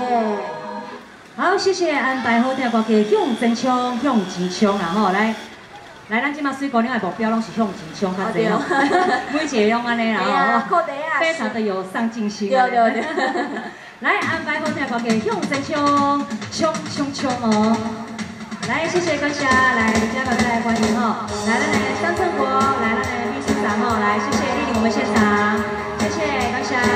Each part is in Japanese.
好，谢谢安排好听歌曲，向前冲，向前冲啦吼！来，咱即马水姑娘的目标拢是向前冲较济吼，每一个拢安尼啦吼，非常的有上进心。对。来，安排好听歌曲，向前冲，冲冲冲哦！来，谢谢感谢，来家长再来欢迎吼，来咱的张正国，来咱的秘书长吼，来谢谢莅临我们现场，谢谢感谢。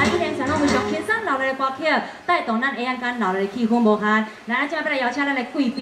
带动咱下安间闹热气氛无限，来，咱即摆要来邀请咱的贵宾。